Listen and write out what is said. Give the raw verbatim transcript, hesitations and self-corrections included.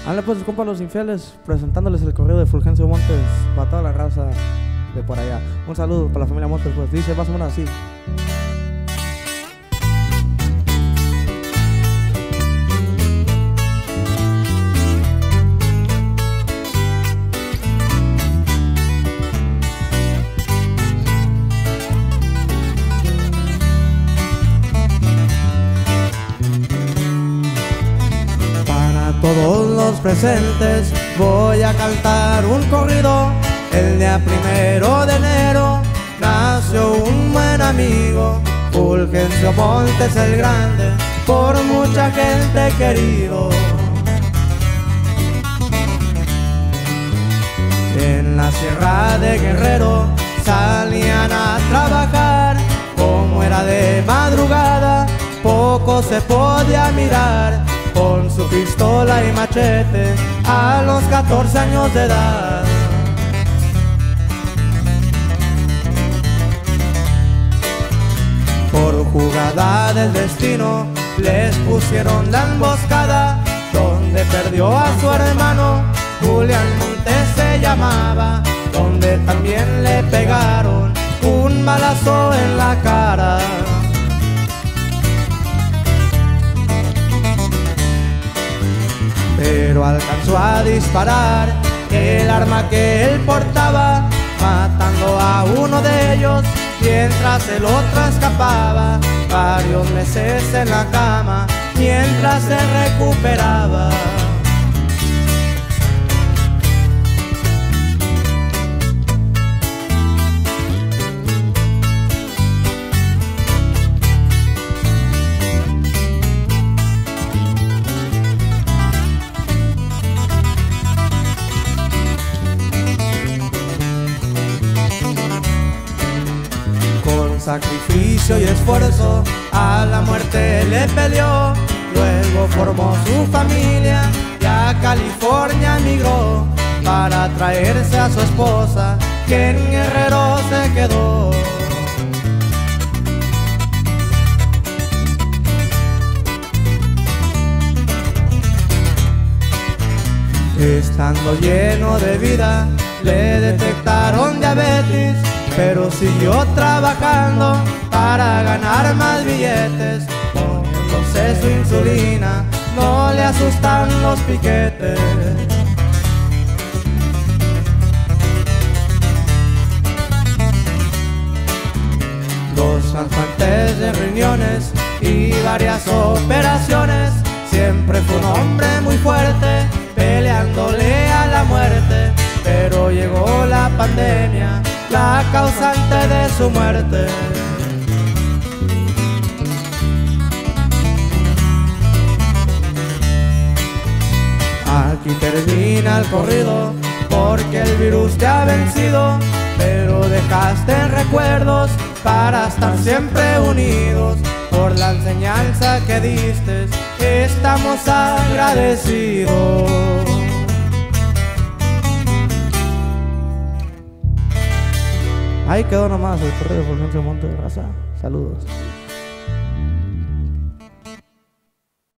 Háganle pues, compa, Los Infieles, presentándoles el corrido de Fulgencio Montes para toda la raza de por allá. Un saludo para la familia Montes, pues dice más o menos así. Todos los presentes voy a cantar un corrido. El día primero de enero nació un buen amigo, Fulgencio Montes el Grande, por mucha gente querido. En la sierra de Guerrero salían a trabajar, como era de madrugada, poco se podía mirar. Con su pistola y machete a los catorce años de edad. Por jugada del destino les pusieron la emboscada, donde perdió a su hermano, Julián Montes se llamaba, donde también le pegaron un balazo en la cara. Pero alcanzó a disparar el arma que él portaba, matando a uno de ellos mientras el otro escapaba. Varios meses en la cama mientras se recuperaba. Sacrificio y esfuerzo a la muerte le peleó, luego formó su familia y a California migró para traerse a su esposa, que en Guerrero se quedó. Estando lleno de vida le detectaron diabetes, pero siguió trabajando para ganar más billetes. Entonces su insulina no le asustan los piquetes. Dos trasplantes de riñones y varias operaciones. Siempre fue un hombre muy fuerte, peleándole a la muerte. Pero llegó la pandemia, la causante de su muerte. Aquí termina el corrido, porque el virus te ha vencido, pero dejaste recuerdos para estar siempre unidos. Por la enseñanza que diste, estamos agradecidos. Ahí quedó nomás el correo de Fulgencio Montes, raza. Saludos.